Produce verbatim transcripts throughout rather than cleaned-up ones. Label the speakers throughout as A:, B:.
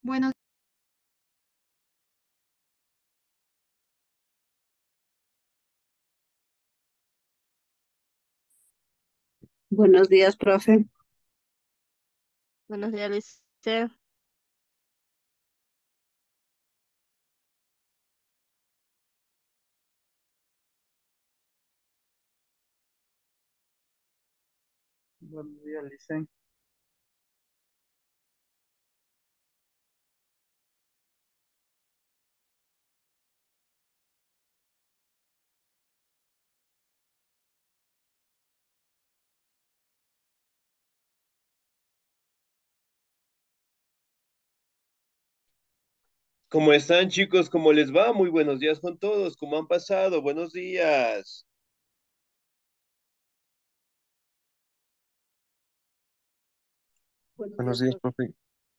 A: Buenos,
B: Buenos días, profe.
C: Buenos días, Lice.
D: Buenos días, Licen.
E: ¿Cómo están, chicos? ¿Cómo les va? Muy buenos días con todos. ¿Cómo han pasado? Buenos días.
B: Buenos
F: Buenos
B: días,
F: días,
B: profe.
F: profe.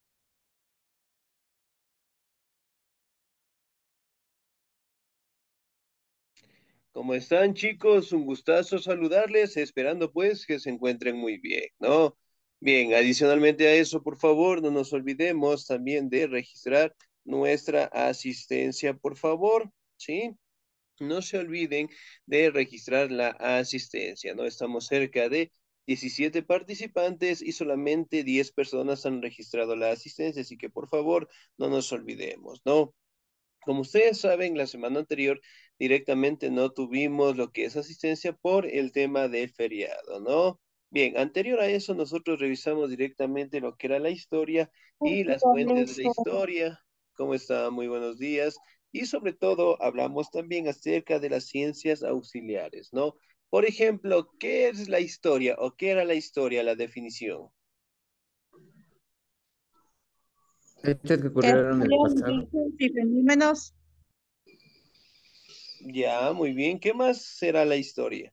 E: ¿Cómo están, chicos? Un gustazo saludarles, esperando pues que se encuentren muy bien, ¿no? Bien, adicionalmente a eso, por favor, no nos olvidemos también de registrar nuestra asistencia, por favor, ¿sí? No se olviden de registrar la asistencia, ¿no? Estamos cerca de diecisiete participantes y solamente diez personas han registrado la asistencia, así que por favor no nos olvidemos, ¿no? Como ustedes saben, la semana anterior directamente no tuvimos lo que es asistencia por el tema de feriado, ¿no? Bien, anterior a eso nosotros revisamos directamente lo que era la historia y las fuentes de la historia. ¿Cómo está? Muy buenos días. Y sobre todo hablamos también acerca de las ciencias auxiliares, ¿no? Por ejemplo, ¿qué es la historia o qué era la historia, la definición?
F: Hechos que
C: ¿Qué
F: ocurrieron en el
C: estudian
F: pasado.
C: dichos y fenómenos?
E: Ya, muy bien. ¿Qué más será la historia?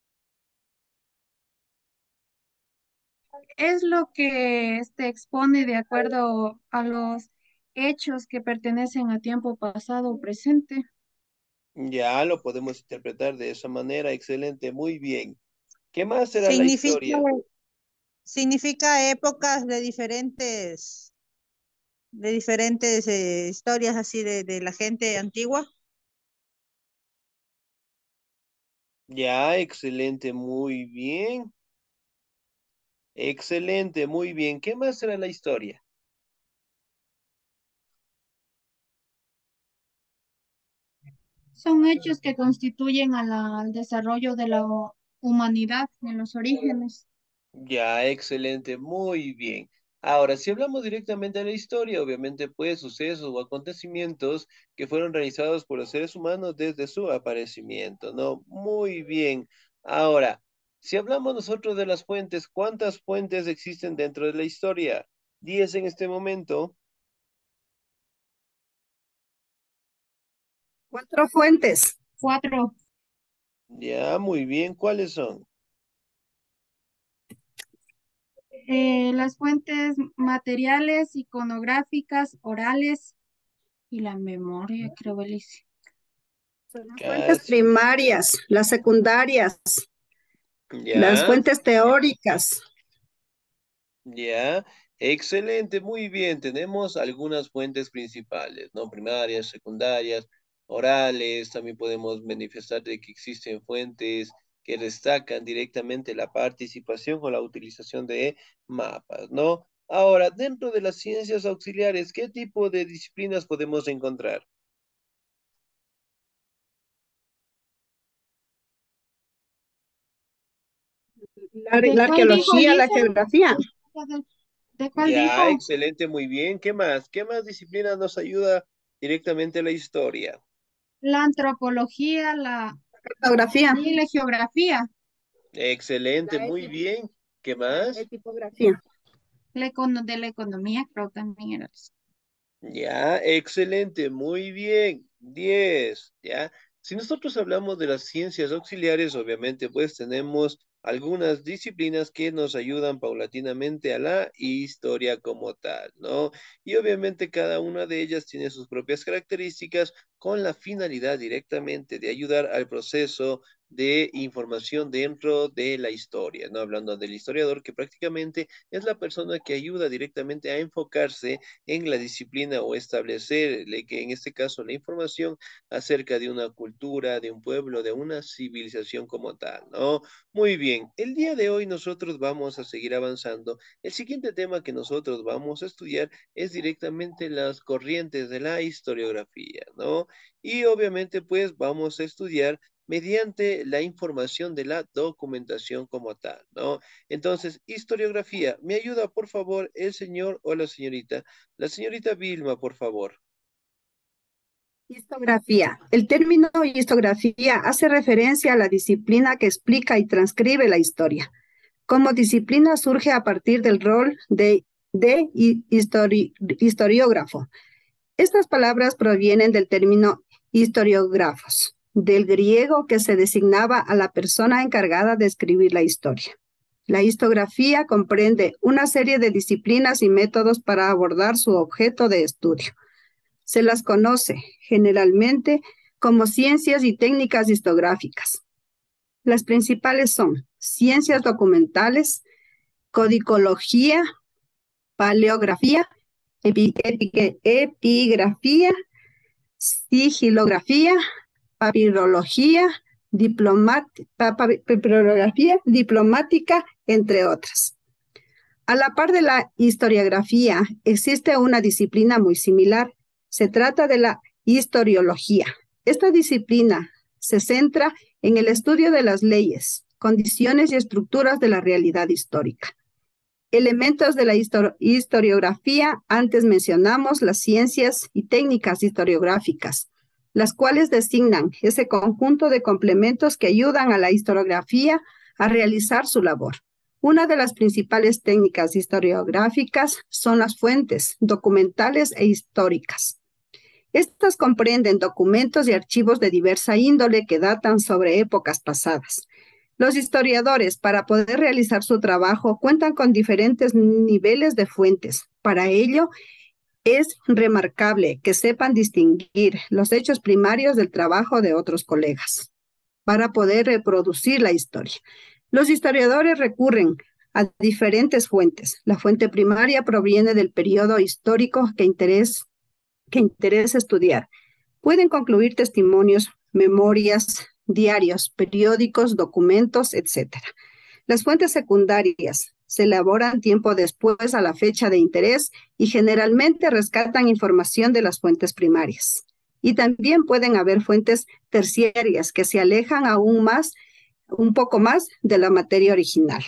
A: es lo que se expone de acuerdo a los hechos que pertenecen a tiempo pasado o presente.
E: Ya lo podemos interpretar de esa manera. Excelente, muy bien. ¿Qué más será la
C: Significa,
E: historia?
C: significa épocas de diferentes, de diferentes eh, historias así de, de la gente antigua.
E: Ya, excelente, muy bien. Excelente, muy bien. ¿Qué más será la historia?
A: Son hechos que constituyen a la- al desarrollo de la hu- humanidad en los orígenes.
E: Ya, excelente, muy bien. Ahora, si hablamos directamente de la historia, obviamente, pues sucesos o acontecimientos que fueron realizados por los seres humanos desde su aparecimiento, ¿no? Muy bien. Ahora, si hablamos nosotros de las fuentes, ¿cuántas fuentes existen dentro de la historia? Diez en este momento.
B: Cuatro fuentes.
A: Cuatro,
E: Ya, muy bien. ¿Cuáles son?
A: eh, las fuentes materiales, iconográficas, orales y la memoria, creo, Belice.
B: Son las fuentes
E: Casi.
B: primarias, las secundarias, las
E: Ya,
B: fuentes teóricas.
E: ya. Excelente, muy bien. Tenemos algunas fuentes principales, ¿no? Primarias, secundarias, orales. También podemos manifestar de que existen fuentes que destacan directamente la participación o la utilización de mapas, ¿no? Ahora, dentro de las ciencias auxiliares, ¿qué tipo de disciplinas podemos encontrar?
B: La,
A: ¿De
B: la
A: cuál dijo
B: arqueología, la
A: Elisa?
B: geografía.
A: ¿De, de cuál
E: Ya,
A: dijo?
E: excelente, muy bien. ¿Qué más? ¿Qué más disciplina nos ayuda directamente a la historia?
A: La antropología, la,
B: Cartografía.
A: y la geografía,
E: Excelente,
B: La,
E: muy
B: eti-
E: bien. ¿Qué
B: la
E: más?
B: etipografía.
A: la econo- de la economía, creo también era eso.
E: Ya, excelente, muy bien. Diez, ya. Si nosotros hablamos de las ciencias auxiliares, obviamente, pues tenemos algunas disciplinas que nos ayudan paulatinamente a la historia como tal, ¿no? Y obviamente cada una de ellas tiene sus propias características con la finalidad directamente de ayudar al proceso de información dentro de la historia, ¿no? Hablando del historiador, que prácticamente es la persona que ayuda directamente a enfocarse en la disciplina o establecerle que en este caso la información acerca de una cultura, de un pueblo, de una civilización como tal, ¿no? Muy bien, el día de hoy nosotros vamos a seguir avanzando. El siguiente tema que nosotros vamos a estudiar es directamente las corrientes de la historiografía, ¿no? Y obviamente pues vamos a estudiar mediante la información de la documentación como tal, ¿no? Entonces, historiografía, ¿me ayuda por favor el señor o la señorita? La señorita Vilma, por favor.
B: Histografía. El término histografía hace referencia a la disciplina que explica y transcribe la historia. Como disciplina surge a partir del rol de, de histori, historiógrafo. Estas palabras provienen del término historiógrafos, del griego que se designaba a la persona encargada de escribir la historia. La histografía comprende una serie de disciplinas y métodos para abordar su objeto de estudio. Se las conoce generalmente como ciencias y técnicas histográficas. Las principales son ciencias documentales, codicología, paleografía, epi, epi, epigrafía, sigilografía, papirología, diplomat, papirología diplomática, entre otras. A la par de la historiografía, existe una disciplina muy similar. Se trata de la historiología. Esta disciplina se centra en el estudio de las leyes, condiciones y estructuras de la realidad histórica. Elementos de la histori- historiografía, antes mencionamos las ciencias y técnicas historiográficas, las cuales designan ese conjunto de complementos que ayudan a la historiografía a realizar su labor. Una de las principales técnicas historiográficas son las fuentes documentales e históricas. Estas comprenden documentos y archivos de diversa índole que datan sobre épocas pasadas. Los historiadores, para poder realizar su trabajo, cuentan con diferentes niveles de fuentes. Para ello, es remarcable que sepan distinguir los hechos primarios del trabajo de otros colegas para poder reproducir la historia. Los historiadores recurren a diferentes fuentes. La fuente primaria proviene del periodo histórico que interesa, que interesa estudiar. Pueden concluir testimonios, memorias, diarios, periódicos, documentos, etcétera. Las fuentes secundarias se elaboran tiempo después a la fecha de interés y generalmente rescatan información de las fuentes primarias. Y también pueden haber fuentes terciarias que se alejan aún más, un poco más de la materia original.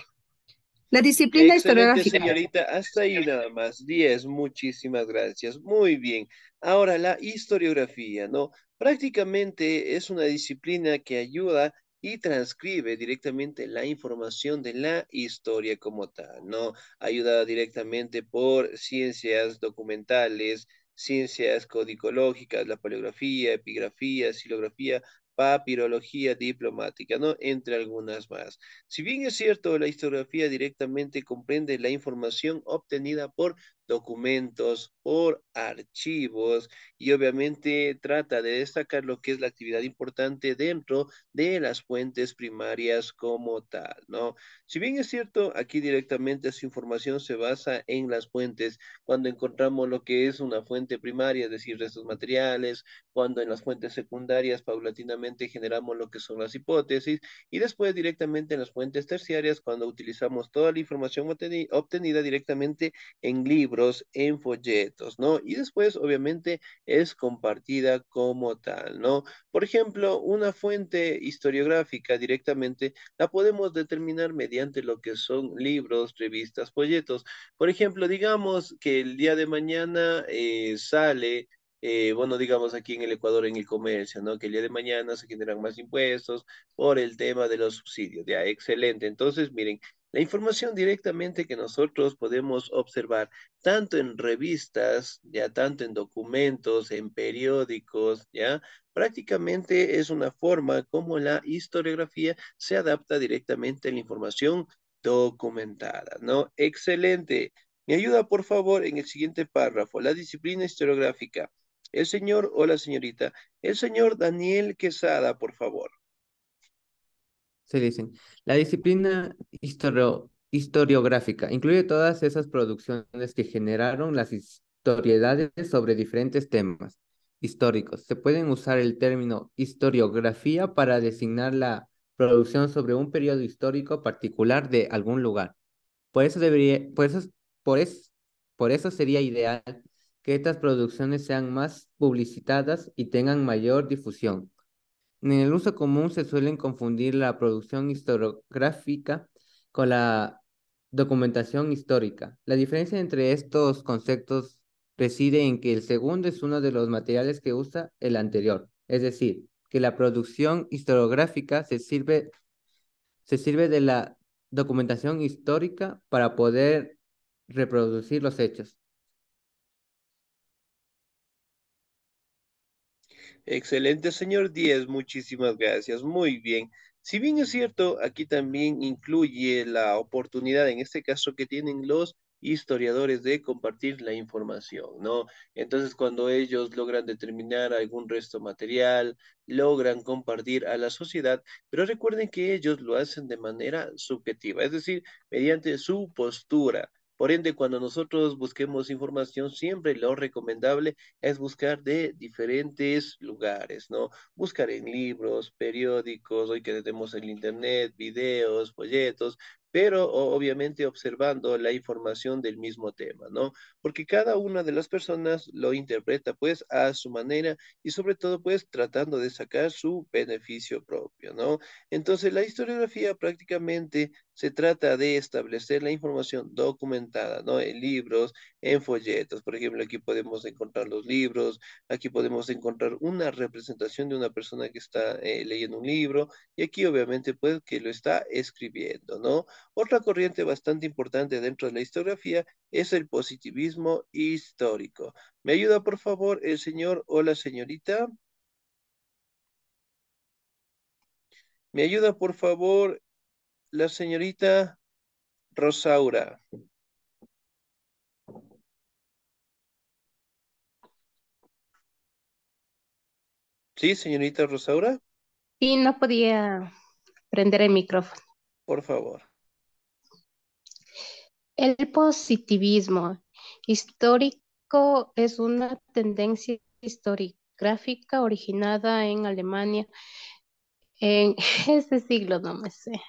B: La disciplina
E: Excelente,
B: historiográfica.
E: señorita. Hasta ahí nada más. Diez, muchísimas gracias. Muy bien. Ahora, la historiografía, ¿no? Prácticamente es una disciplina que ayuda y transcribe directamente la información de la historia como tal, ¿no? Ayuda directamente por ciencias documentales, ciencias codicológicas, la paleografía, epigrafía, silografía, papirología diplomática, ¿no? Entre algunas más. Si bien es cierto, la historiografía directamente comprende la información obtenida por documentos, por archivos, y obviamente trata de destacar lo que es la actividad importante dentro de las fuentes primarias como tal, ¿no? Si bien es cierto, aquí directamente esa información se basa en las fuentes, cuando encontramos lo que es una fuente primaria, es decir, restos materiales, cuando en las fuentes secundarias paulatinamente generamos lo que son las hipótesis, y después directamente en las fuentes terciarias, cuando utilizamos toda la información obtenida directamente en libros, en folletos, ¿no? Y después, obviamente, es compartida como tal, ¿no? Por ejemplo, una fuente historiográfica directamente la podemos determinar mediante lo que son libros, revistas, folletos. Por ejemplo, digamos que el día de mañana eh, sale eh, bueno, digamos aquí en el Ecuador en el comercio, ¿no? Que el día de mañana se generan más impuestos por el tema de los subsidios. Ya, excelente. Entonces, miren, la información directamente que nosotros podemos observar, tanto en revistas, ya tanto en documentos, en periódicos, ya, prácticamente es una forma como la historiografía se adapta directamente a la información documentada, ¿no? Excelente. Me ayuda, por favor, en el siguiente párrafo. La disciplina historiográfica El señor o la señorita. El señor Daniel Quesada, por favor.
F: Se dicen. La disciplina historio- historiográfica incluye todas esas producciones que generaron las historiedades sobre diferentes temas históricos. Se pueden usar el término historiografía para designar la producción sobre un periodo histórico particular de algún lugar. Por eso debería, por eso, por es- por eso sería ideal que estas producciones sean más publicitadas y tengan mayor difusión. En el uso común se suelen confundir la producción historiográfica con la documentación histórica. La diferencia entre estos conceptos reside en que el segundo es uno de los materiales que usa el anterior, es decir, que la producción historiográfica se sirve, se sirve de la documentación histórica para poder reproducir los hechos.
E: Excelente, señor Díez, muchísimas gracias. Muy bien. Si bien es cierto, aquí también incluye la oportunidad, en este caso, que tienen los historiadores de compartir la información, ¿no? Entonces, cuando ellos logran determinar algún resto material, logran compartir a la sociedad, pero recuerden que ellos lo hacen de manera subjetiva, es decir, mediante su postura. Por ende, cuando nosotros busquemos información, siempre lo recomendable es buscar de diferentes lugares, ¿no? Buscar en libros, periódicos, hoy que tenemos el internet, videos, folletos, pero o- obviamente observando la información del mismo tema, ¿no? Porque cada una de las personas lo interpreta pues a su manera y sobre todo pues tratando de sacar su beneficio propio, ¿no? Entonces la historiografía prácticamente se trata de establecer la información documentada, ¿no? En libros, en folletos. Por ejemplo, aquí podemos encontrar los libros, aquí podemos encontrar una representación de una persona que está eh, leyendo un libro y aquí obviamente pues que lo está escribiendo, ¿no? Otra corriente bastante importante dentro de la historiografía es el positivismo histórico. ¿Me ayuda por favor el señor o la señorita? ¿Me ayuda por favor la señorita Rosaura? ¿Sí, señorita Rosaura?
G: Y no podía prender el micrófono.
E: Por favor.
G: El positivismo histórico es una tendencia historiográfica originada en Alemania en ese siglo, no me sé.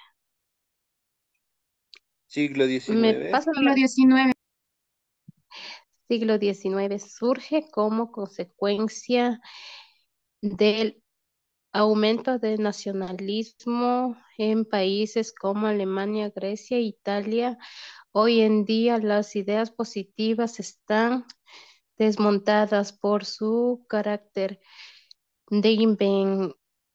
E: Siglo
G: Me
E: diecinueve.
G: pasa
A: Siglo diecinueve.
G: siglo diecinueve surge como consecuencia del aumento del nacionalismo en países como Alemania, Grecia e Italia. Hoy en día las ideas positivas están desmontadas por su carácter de inven-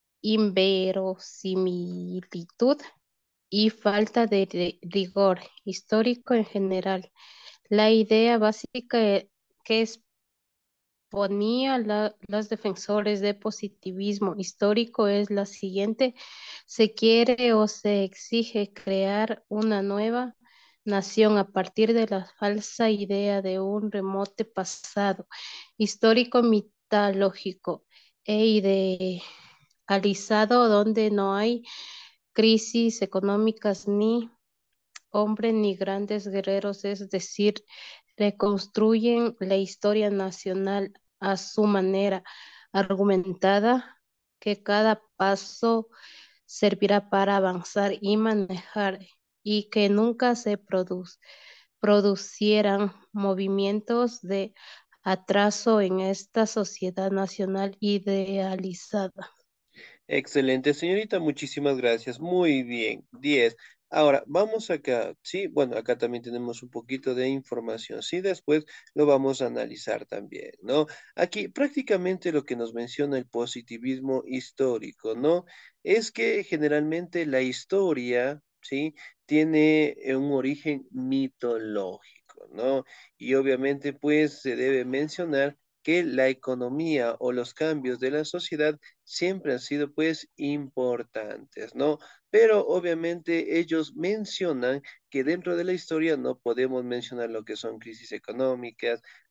G: inverosimilitud y falta de ri- rigor histórico en general. La idea básica eh, que exponía la- los defensores de positivismo histórico es la siguiente: se quiere o se exige crear una nueva nación a partir de la falsa idea de un remoto pasado histórico mitológico e idealizado donde no hay crisis económicas ni hombres ni grandes guerreros, es decir, reconstruyen la historia nacional a su manera argumentada, que cada paso servirá para avanzar y manejar y que nunca se produz- producieran movimientos de atraso en esta sociedad nacional idealizada.
E: Excelente, señorita, muchísimas gracias. Muy bien, diez. Ahora, vamos acá, sí, bueno, acá también tenemos un poquito de información, sí, después lo vamos a analizar también, ¿no? Aquí prácticamente lo que nos menciona el positivismo histórico, ¿no? Es que generalmente la historia, ¿sí? Tiene eh, un origen mitológico, ¿no? Y obviamente, pues, se debe mencionar que la economía o los cambios de la sociedad siempre han sido pues importantes, ¿no? Pero obviamente ellos mencionan que dentro de la historia no podemos mencionar lo que son crisis económicas,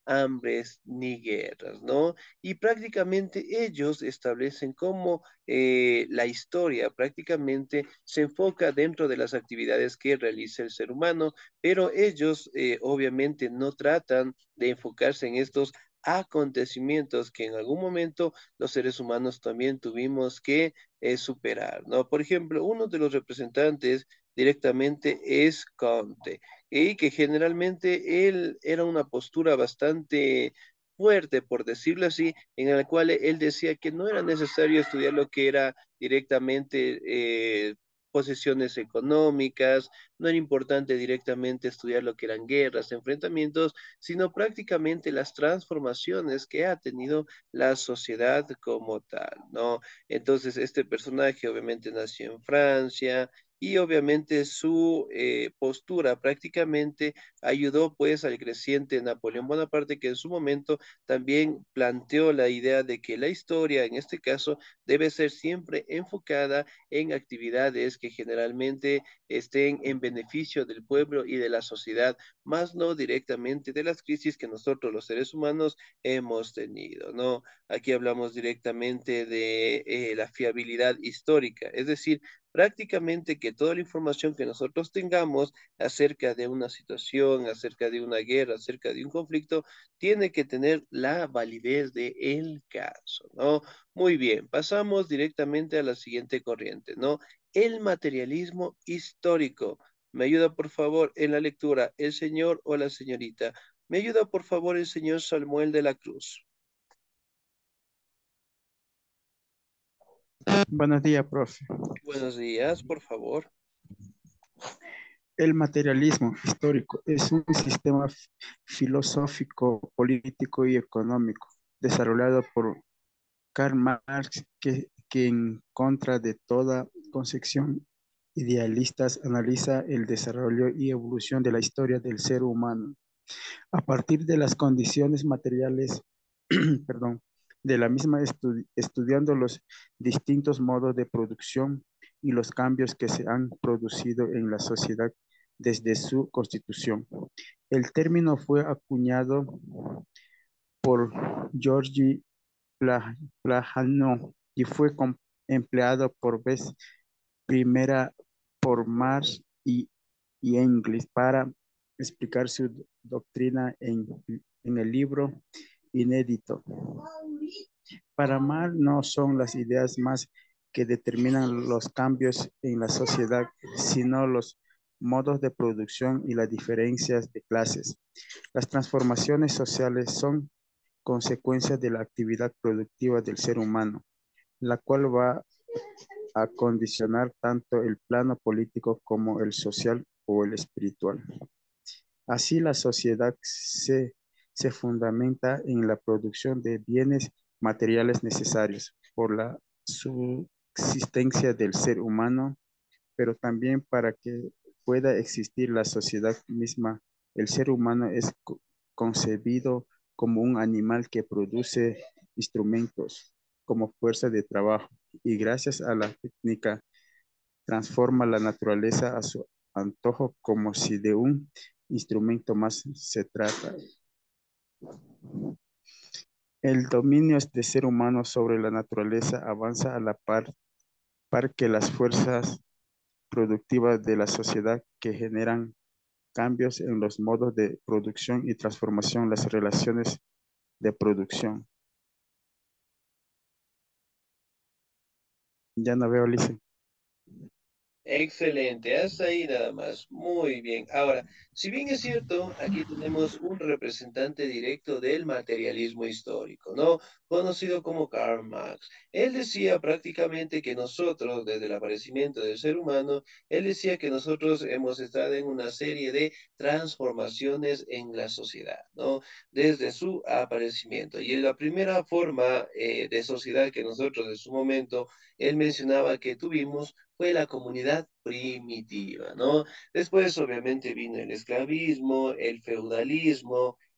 E: hambres ni guerras, ¿no? Y prácticamente ellos establecen cómo eh, la historia prácticamente se enfoca dentro de las actividades que realiza el ser humano, pero ellos eh, obviamente no tratan de enfocarse en estos acontecimientos que en algún momento los seres humanos también tuvimos que eh, superar, ¿no? Por ejemplo, uno de los representantes directamente es Conte, y que generalmente él era una postura bastante fuerte, por decirlo así, en la cual él decía que no era necesario estudiar lo que era directamente eh, posesiones económicas, no era importante directamente estudiar lo que eran guerras, enfrentamientos, sino prácticamente las transformaciones que ha tenido la sociedad como tal, ¿no? Entonces, este personaje obviamente nació en Francia, y obviamente su eh, postura prácticamente ayudó pues al creciente Napoleón Bonaparte, que en su momento también planteó la idea de que la historia, en este caso, debe ser siempre enfocada en actividades que generalmente estén en beneficio del pueblo y de la sociedad, más no directamente de las crisis que nosotros los seres humanos hemos tenido, ¿no? Aquí hablamos directamente de eh, la fiabilidad histórica, es decir, prácticamente que toda la información que nosotros tengamos acerca de una situación, acerca de una guerra, acerca de un conflicto, tiene que tener la validez de el caso, ¿no? Muy bien, pasamos directamente a la siguiente corriente, ¿no? El materialismo histórico. ¿Me ayuda, por favor, en la lectura el señor o la señorita? ¿Me ayuda, por favor, el señor Samuel de la Cruz?
D: Buenos días, profe.
E: Buenos días, por favor.
D: El materialismo histórico es un sistema f- filosófico, político y económico desarrollado por Karl Marx que, que en contra de toda concepción idealista analiza el desarrollo y evolución de la historia del ser humano a partir de las condiciones materiales, perdón, de la misma estu- estudiando los distintos modos de producción y los cambios que se han producido en la sociedad desde su constitución. El término fue acuñado por Georgi Pla- Plajano y fue com- empleado por vez primera por Marx y, y Engels para explicar su do- doctrina en, en el libro inédito. Para Marx no son las ideas más que determinan los cambios en la sociedad, sino los modos de producción y las diferencias de clases. Las transformaciones sociales son consecuencias de la actividad productiva del ser humano, la cual va a condicionar tanto el plano político como el social o el espiritual. Así, la sociedad se, se fundamenta en la producción de bienes materiales necesarios por la subsistencia del ser humano, pero también para que pueda existir la sociedad misma. El ser humano es co- concebido como un animal que produce instrumentos como fuerza de trabajo y gracias a la técnica transforma la naturaleza a su antojo como si de un instrumento más se trata. El dominio de ser humano sobre la naturaleza avanza a la par, par que las fuerzas productivas de la sociedad que generan cambios en los modos de producción y transformación, las relaciones de producción. Ya no veo, Lice.
E: Excelente, hasta ahí nada más. Muy bien. Ahora, si bien es cierto, aquí tenemos un representante directo del materialismo histórico, ¿no? Conocido como Karl Marx. Él decía prácticamente que nosotros, desde el aparecimiento del ser humano, él decía que nosotros hemos estado en una serie de transformaciones en la sociedad, ¿no? Desde su aparecimiento. Y en la primera forma eh, de sociedad que nosotros en su momento, él mencionaba que tuvimos fue la comunidad primitiva, ¿no? Después, obviamente, vino el esclavismo, el feudalismo,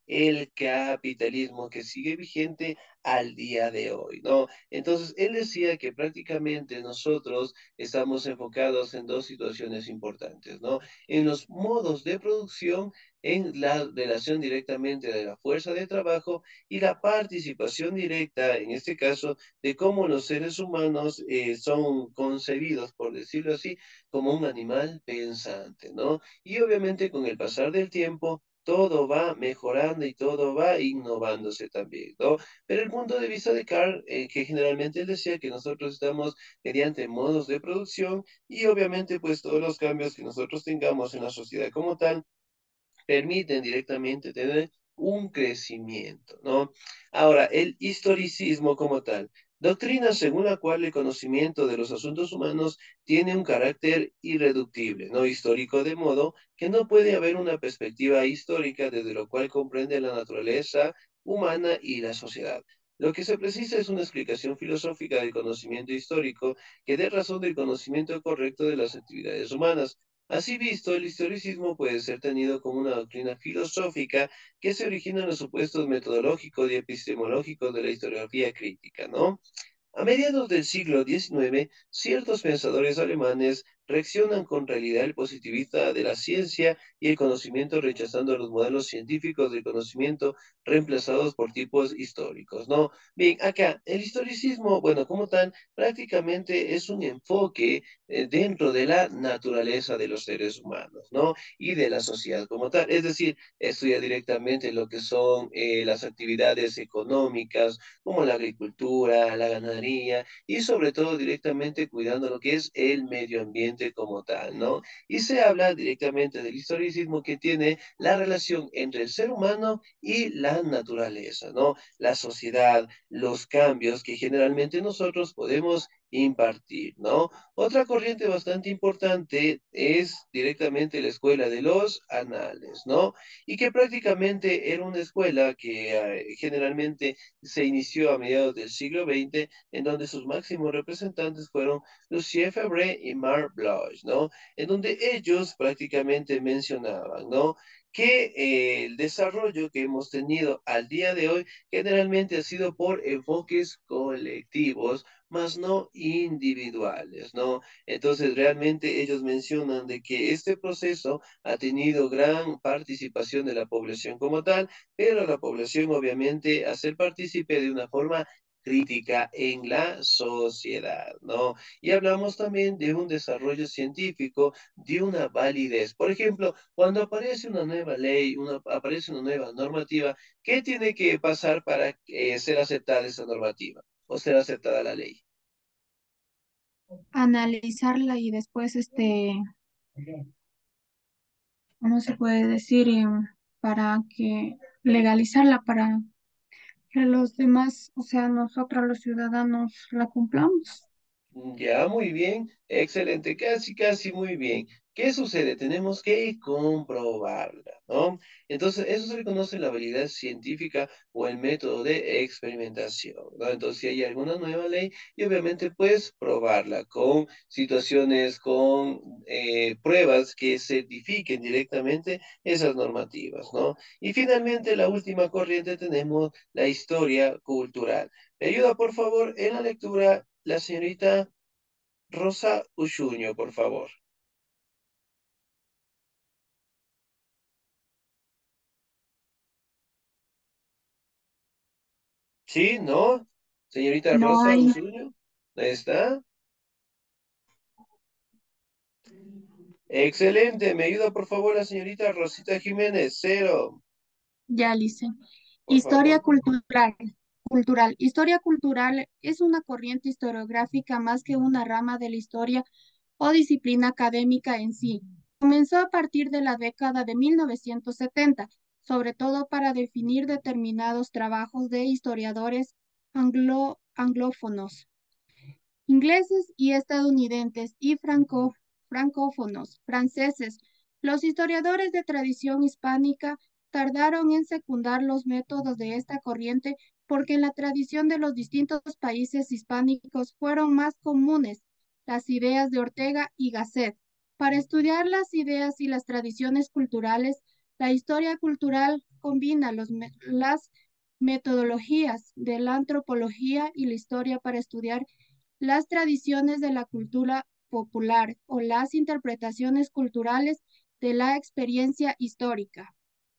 E: el capitalismo que sigue vigente al día de hoy, ¿no? Entonces, él decía que prácticamente nosotros estamos enfocados en dos situaciones importantes, ¿no? En los modos de producción, en la relación directamente de la fuerza de trabajo y la participación directa, en este caso, de cómo los seres humanos eh, son concebidos, por decirlo así, como un animal pensante, ¿no? Y obviamente con el pasar del tiempo, todo va mejorando y todo va innovándose también, ¿no? Pero el punto de vista de Carl, eh, que generalmente él decía que nosotros estamos mediante modos de producción y obviamente pues todos los cambios que nosotros tengamos en la sociedad como tal, permiten directamente tener un crecimiento, ¿no? Ahora, el historicismo como tal, doctrina según la cual el conocimiento de los asuntos humanos tiene un carácter irreductible, no histórico, de modo que no puede haber una perspectiva histórica desde lo cual comprende la naturaleza humana y la sociedad. Lo que se precisa es una explicación filosófica del conocimiento histórico que dé razón del conocimiento correcto de las actividades humanas. Así visto, el historicismo puede ser tenido como una doctrina filosófica que se origina en los supuestos metodológicos y epistemológicos de la historiografía crítica, ¿no? A mediados del siglo diecinueve, ciertos pensadores alemanes reaccionan con realidad el positivista de la ciencia y el conocimiento, rechazando los modelos científicos del conocimiento reemplazados por tipos históricos, ¿no? Bien, acá el historicismo, bueno, como tal, prácticamente es un enfoque eh, dentro de la naturaleza de los seres humanos, ¿no? Y de la sociedad como tal. Es decir, estudia directamente lo que son eh, las actividades económicas, como la agricultura, la ganadería y sobre todo directamente cuidando lo que es el medio ambiente como tal, ¿no? Y se habla directamente del historicismo que tiene la relación entre el ser humano y la naturaleza, ¿no? La sociedad, los cambios que generalmente nosotros podemos impartir, ¿no? Otra corriente bastante importante es directamente la escuela de los anales, ¿no? Y que prácticamente era una escuela que eh, generalmente se inició a mediados del siglo veinte, en donde sus máximos representantes fueron Lucien Febvre y Marc Bloch, ¿no? En donde ellos prácticamente mencionaban, ¿no? Que eh, el desarrollo que hemos tenido al día de hoy generalmente ha sido por enfoques colectivos, más no individuales, ¿no? Entonces, realmente ellos mencionan de que este proceso ha tenido gran participación de la población como tal, pero la población obviamente a ser partícipe de una forma crítica en la sociedad, ¿no? Y hablamos también de un desarrollo científico, de una validez. Por ejemplo, cuando aparece una nueva ley, una, aparece una nueva normativa, ¿qué tiene que pasar para eh, ser aceptada esa normativa o ser aceptada la ley?
A: Analizarla y después, este, ¿cómo se puede decir? Em, para que legalizarla para que los demás, o sea, nosotros los ciudadanos la cumplamos.
E: Ya, muy bien, excelente, casi, casi muy bien. ¿Qué sucede? Tenemos que comprobarla, ¿no? Entonces, eso se le conoce la habilidad científica o el método de experimentación, ¿no? Entonces, si hay alguna nueva ley, y obviamente, pues, probarla con situaciones, con eh, pruebas que certifiquen directamente esas normativas, ¿no? Y finalmente, la última corriente tenemos la historia cultural. ¿Me ayuda, por favor, en la lectura la señorita Rosa Usuño, por favor? ¿Sí? ¿No? Señorita
A: No
E: Rosa
A: hay.
E: Usuño, ¿ahí está? Excelente. ¿Me ayuda, por favor, la señorita Rosita Jiménez? Cero,
A: Ya, Lice.
E: por
A: Historia
E: favor.
A: cultural. Cultural. Historia cultural es una corriente historiográfica más que una rama de la historia o disciplina académica en sí. Comenzó a partir de la década de mil novecientos setenta, sobre todo para definir determinados trabajos de historiadores anglo- anglófonos, ingleses y estadounidenses y franco- francófonos, franceses. Los historiadores de tradición hispánica tardaron en secundar los métodos de esta corriente porque en la tradición de los distintos países hispánicos fueron más comunes las ideas de Ortega y Gasset. Para estudiar las ideas y las tradiciones culturales, la historia cultural combina los me- las metodologías de la antropología y la historia para estudiar las tradiciones de la cultura popular o las interpretaciones culturales de la experiencia histórica.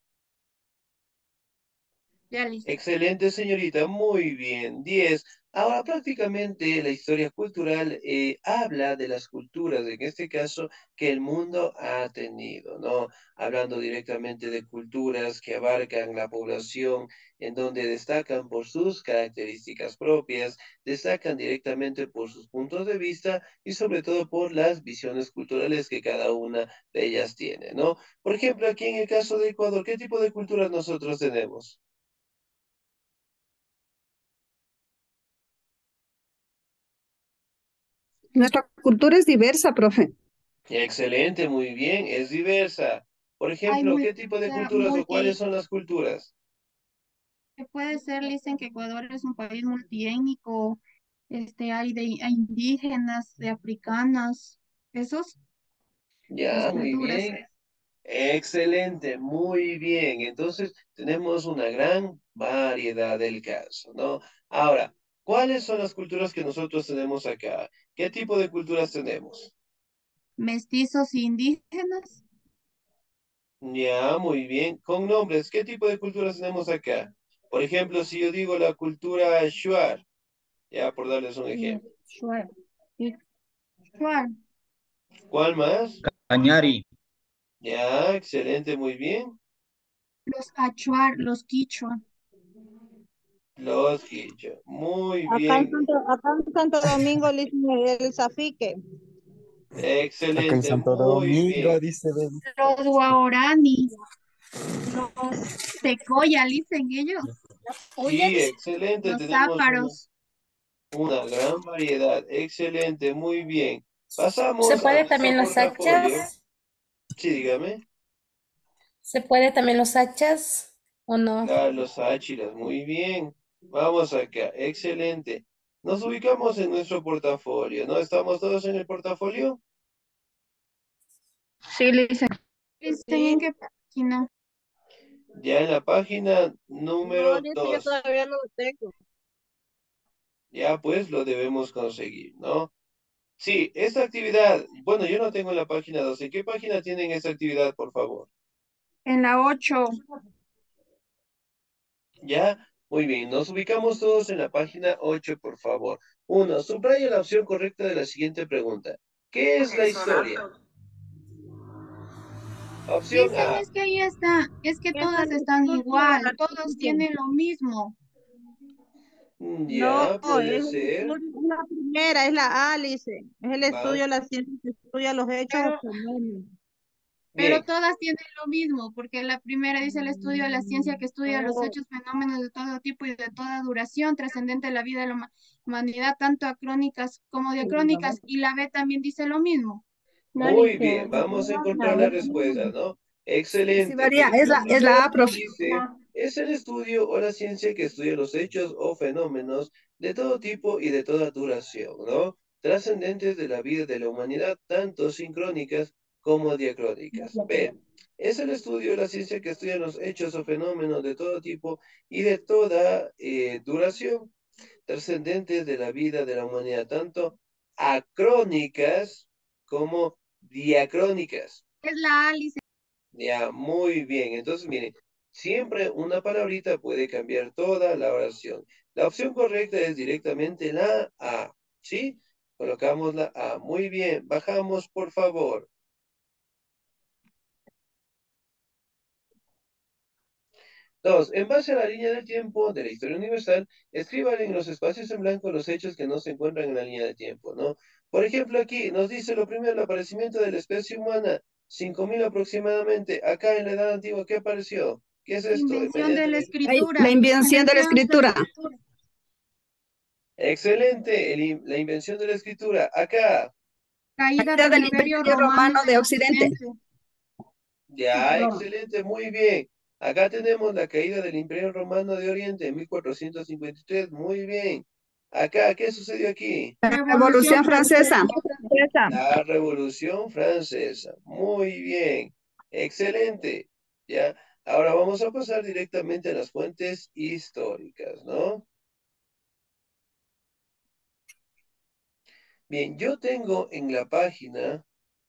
A: Ya listo.
E: Excelente, señorita. Muy bien. Diez. Ahora, prácticamente la historia cultural eh, habla de las culturas, en este caso, que el mundo ha tenido, ¿no? Hablando directamente de culturas que abarcan la población, en donde destacan por sus características propias, destacan directamente por sus puntos de vista y sobre todo por las visiones culturales que cada una de ellas tiene, ¿no? Por ejemplo, aquí en el caso de Ecuador, ¿qué tipo de culturas nosotros tenemos?
B: Nuestra cultura es diversa, profe.
E: Excelente, muy bien, es diversa. Por
A: Hay
E: ejemplo,
A: muy,
E: ¿qué tipo de
A: sea,
E: culturas o cuáles
A: multi,
E: son las culturas?
A: que puede ser, dicen que Ecuador es un país multiétnico, este, hay de hay indígenas, de africanas, esos, las
E: Ya, muy
A: culturas.
E: bien. Excelente, muy bien. Entonces, tenemos una gran variedad del caso, ¿no? Ahora, ¿cuáles son las culturas que nosotros tenemos acá? ¿Qué tipo de culturas tenemos?
A: Mestizos e indígenas,
E: Ya, muy bien. Con nombres, ¿qué tipo de culturas tenemos acá? Por ejemplo, si yo digo la cultura Shuar, ya por darles un
A: eh,
E: ejemplo.
A: Shuar, y Shuar,
E: ¿Cuál más?
H: Cañari.
E: Ya, excelente, muy bien.
A: los achuar, los quichua.
E: Los quichua. Muy
C: Acá en
E: bien.
C: Santo, acá en Santo Domingo le dicen el zafique.
I: Acá en
E: Excelente,
I: Santo
E: muy
I: Domingo,
E: bien.
I: dice Ben.
A: Los guaraní, los tecoya, dicen ellos,
E: Sí, excelente.
A: los
E: Tenemos una,
A: záparos.
E: una gran variedad. Excelente, muy bien.
J: ¿Se
E: Pasamos a
J: puede
E: nuestro
J: también los
E: portafolio.
J: hachas?
E: Sí, dígame.
J: ¿Se puede también los hachas o no?
E: Claro, los áchilas, muy bien. Vamos acá, excelente. Nos ubicamos en nuestro portafolio, ¿no? ¿Estamos todos en el portafolio?
A: Sí, dicen. ¿Dicen
C: Sí.
A: en qué página?
E: Ya en la página
C: No,
E: número
C: dice yo
E: dos.
C: todavía no lo tengo.
E: Ya pues lo debemos conseguir, ¿no? Sí, esta actividad, bueno, yo no tengo la página dos. ¿En qué página tienen esta actividad, por favor?
A: En la ocho.
E: ¿Ya? Muy bien, nos ubicamos todos en la página ocho, por favor. Uno, subraya la opción correcta de la siguiente pregunta. ¿Qué es la historia? Opción
A: Dicen
E: A.
A: es que ahí está, es que
C: Esa es
A: todas
C: la
A: están
C: estructura de
A: igual,
C: la
A: todos
C: ciencia.
A: tienen lo mismo.
E: mm,
C: No,
E: Ya, puede
C: es, el
E: ser.
C: estudio- es la primera, es la Alice. Es el
E: Va.
C: estudio de la ciencia que estudia los hechos
A: Pero,
C: o fenómenos.
A: pero
E: Bien.
A: todas tienen lo mismo, porque la primera dice el estudio de la ciencia que estudia los
C: No,
A: hechos, fenómenos de todo tipo y de toda duración, trascendente de la vida de la huma- humanidad, tanto acrónicas como diacrónicas, y la B también dice lo mismo.
E: Muy bien, vamos a encontrar la respuesta, ¿no?
B: Sí,
E: Excelente.
B: varía.
E: Miren,
B: Es
E: la
B: la, es la
E: primera
B: A,
E: nos
B: profe.
E: dice, es el estudio o la ciencia que estudia los hechos o fenómenos de todo tipo y de toda duración, ¿no? Trascendentes de la vida de la humanidad, tanto sincrónicas como diacrónicas. B, es el estudio o la ciencia que estudia los hechos o fenómenos de todo tipo y de toda eh, duración, trascendentes de la vida de la humanidad, tanto acrónicas como diacrónicas.
A: Es la Alice.
E: Ya, muy bien. Entonces, miren, siempre una palabrita puede cambiar toda la oración. La opción correcta es directamente la A, ¿sí? Colocamos la A. Muy bien, bajamos, por favor. Dos, en base a la línea del tiempo de la historia universal, escriban en los espacios en blanco los hechos que no se encuentran en la línea de tiempo, ¿no? Por ejemplo, aquí nos dice lo primero, el aparecimiento de la especie humana, cinco mil aproximadamente. Acá en la Edad Antigua, ¿qué apareció? ¿Qué es esto?
A: Invención de la
E: Inmediatamente.
B: Ay, la
A: escritura.
B: invención de la
A: Invención de la
B: escritura.
A: escritura.
E: Excelente, el in- la invención de la escritura. Acá,
A: Caída
B: Caída
A: del
B: del
A: Imperio
B: Imperio
A: Romano
B: Romano de
A: de
B: Occidente.
A: Occidente.
E: ya,
B: Roma.
E: excelente, muy bien. Acá tenemos la caída del Imperio Romano de Oriente en mil cuatrocientos cincuenta y tres. Muy bien. Acá, ¿qué sucedió aquí?
B: La
A: Revolución
B: Revolución Francesa.
A: Francesa.
C: esa.
E: La Revolución Francesa. Muy bien. Excelente. ¿Ya? Ahora vamos a pasar directamente a las fuentes históricas, ¿no? Bien, yo tengo en la página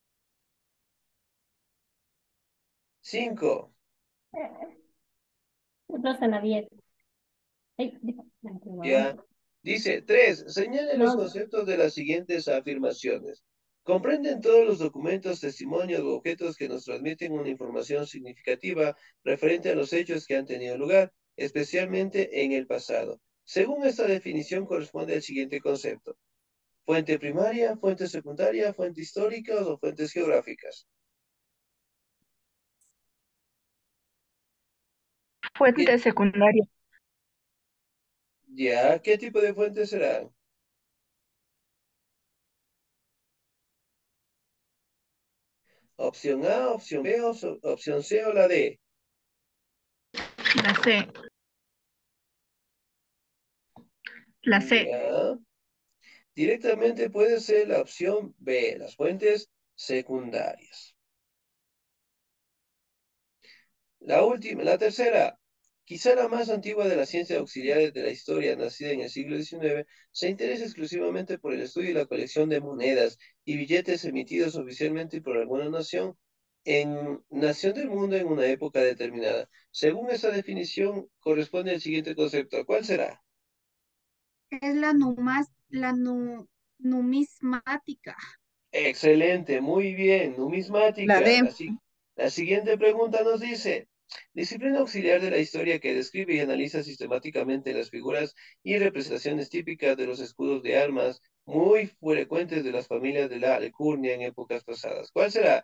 E: cinco. Ya. Dice, tres, señale los conceptos de las siguientes afirmaciones. Comprenden todos los documentos, testimonios o objetos que nos transmiten una información significativa referente a los hechos que han tenido lugar, especialmente en el pasado. Según esta definición corresponde al siguiente concepto. Fuente primaria, fuente secundaria, fuente histórica o fuentes geográficas.
H: Fuente secundaria.
E: Ya, ¿qué tipo de fuentes serán? Opción A, opción B, o so- opción C o la D.
H: La C. La C.
E: Ya. Directamente puede ser la opción B, las fuentes secundarias. La última, la tercera, quizá la más antigua de las ciencias auxiliares de la historia, nacida en el siglo diecinueve, se interesa exclusivamente por el estudio y la colección de monedas y billetes emitidos oficialmente por alguna nación en nación del mundo en una época determinada. Según esa definición, corresponde al siguiente concepto. ¿Cuál será?
A: Es la, numas, la nu- numismática.
E: Excelente, muy bien,
B: La
E: numismática.
B: D.
E: La, si- la siguiente pregunta nos dice, disciplina auxiliar de la historia que describe y analiza sistemáticamente las figuras y representaciones típicas de los escudos de armas muy frecuentes de las familias de la alcurnia en épocas pasadas. ¿Cuál será?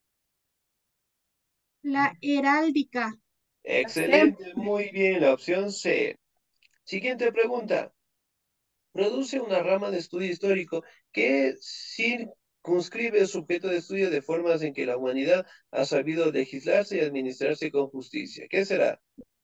A: La heráldica.
E: Excelente, muy bien, la opción C. Siguiente pregunta. Produce una rama de estudio histórico que circunscribe su objeto de estudio de formas en que la humanidad ha sabido legislarse y administrarse con justicia. ¿Qué será?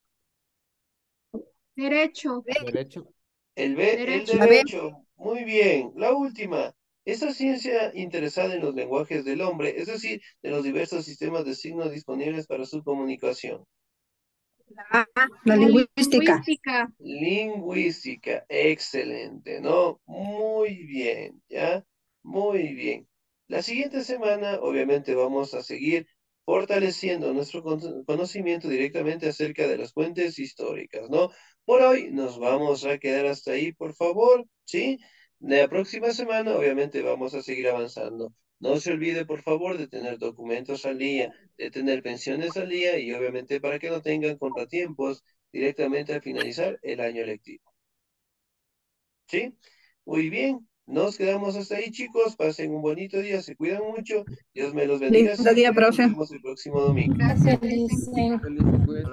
A: Derecho.
F: Derecho.
E: El, B, el
A: Derecho.
B: La B.
E: derecho. Muy bien. La última. Esta ciencia interesada en los lenguajes del hombre, es decir, de los diversos sistemas de signos disponibles para su comunicación.
B: La, A, la
A: La
B: lingüística.
A: lingüística.
E: Lingüística, excelente, ¿no? Muy bien, ¿ya? Muy bien. La siguiente semana, obviamente, vamos a seguir fortaleciendo nuestro con- conocimiento directamente acerca de las fuentes históricas, ¿no? Por hoy nos vamos a quedar hasta ahí, por favor, ¿sí? La próxima semana, obviamente, vamos a seguir avanzando. No se olvide, por favor, de tener documentos al día, de tener pensiones al día y, obviamente, para que no tengan contratiempos directamente al finalizar el año lectivo. ¿Sí? Muy bien. Nos quedamos hasta ahí, chicos. Pasen un bonito día. Se cuidan mucho. Dios me los bendiga
B: Lindo día,
E: siempre. Nos
B: profe.
E: vemos el próximo domingo.
A: Gracias,
J: Feliz.
A: Listen.
F: Feliz, pues.